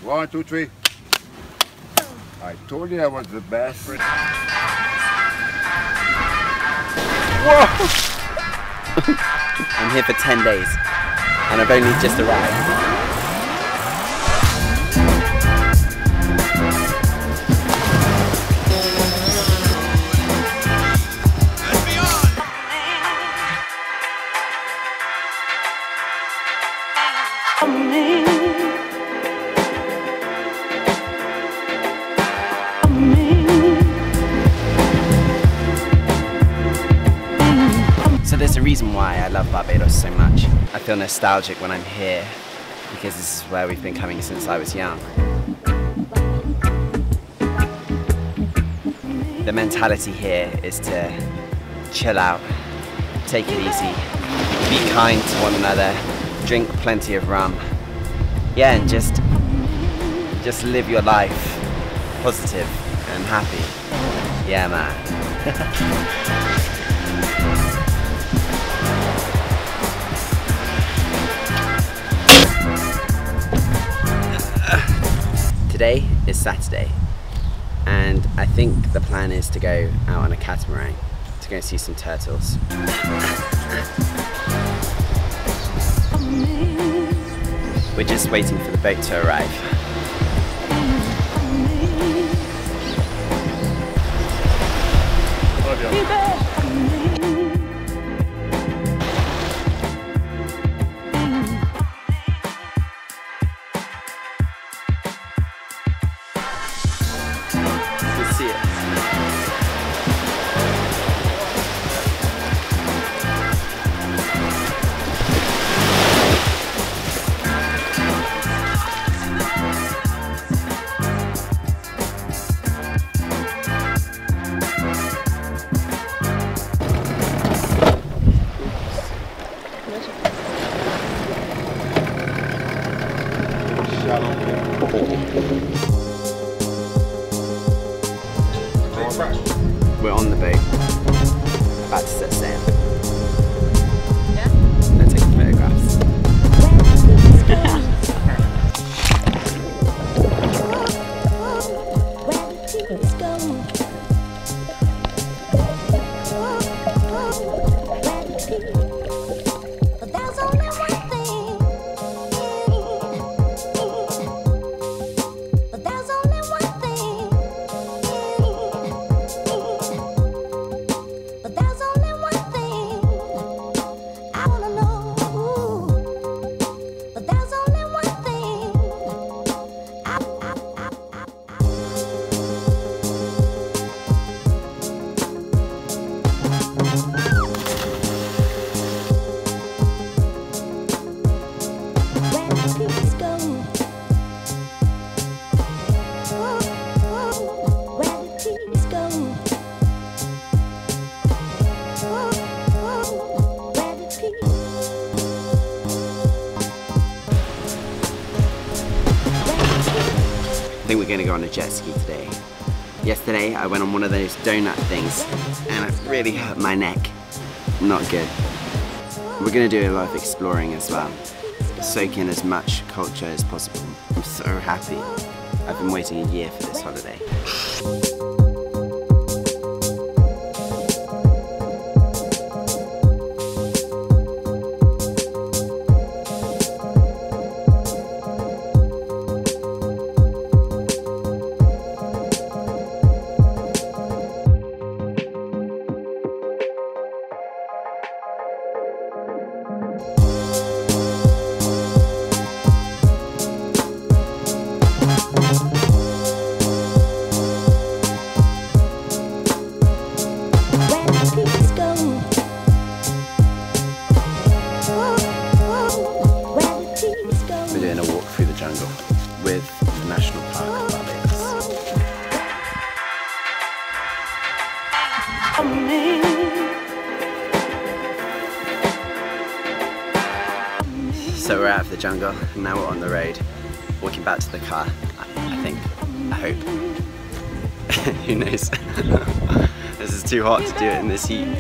1, 2, 3. I told you I was the best. Whoa! I'm here for 10 days and I've only just arrived. So there's a reason why I love Barbados so much. I feel nostalgic when I'm here because this is where we've been coming since I was young. The mentality here is to chill out, take it easy, be kind to one another, drink plenty of rum. Yeah, and just live your life positive and happy. Yeah, man. Today is Saturday, and I think the plan is to go out on a catamaran to go and see some turtles. We're just waiting for the boat to arrive. See it. We're on the boat, about to set sail. Yeah? Let's take photographs. I think we're going to go on a jet ski today. Yesterday I went on one of those donut things and it really hurt my neck. Not good. We're going to do a lot of exploring as well. Soak in as much culture as possible. I'm so happy. I've been waiting a year for this holiday. We're doing a walk through the jungle with the National Park of Barbados. So we're out of the jungle and now we're on the road, walking back to the car, I think, I hope. Who knows? This is too hot to do it in this heat.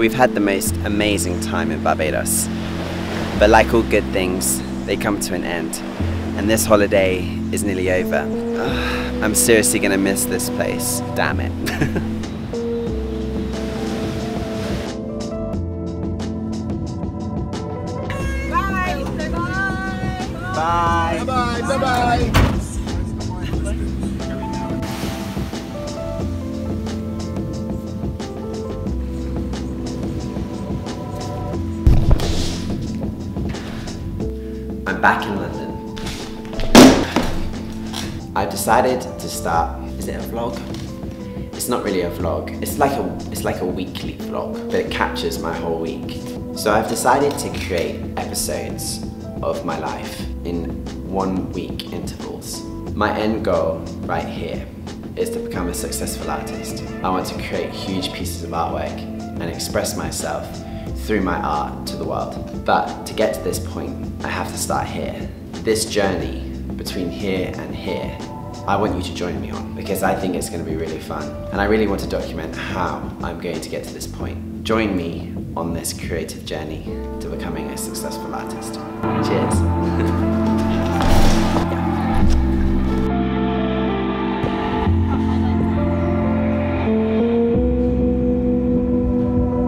we've had the most amazing time in Barbados. But like all good things, they come to an end. And this holiday is nearly over. I'm seriously gonna miss this place. Damn it. Bye. Bye bye. Bye bye. I'm back in London. I've decided to start, is it a vlog? It's not really a vlog. It's like a weekly vlog, but it captures my whole week. So I've decided to create episodes of my life in 1 week intervals. My end goal right here is to become a successful artist. I want to create huge pieces of artwork and express myself through my art to the world. But to get to this point, I have to start here. This journey between here and here, I want you to join me on because I think it's going to be really fun. And I really want to document how I'm going to get to this point. Join me on this creative journey to becoming a successful artist. Cheers.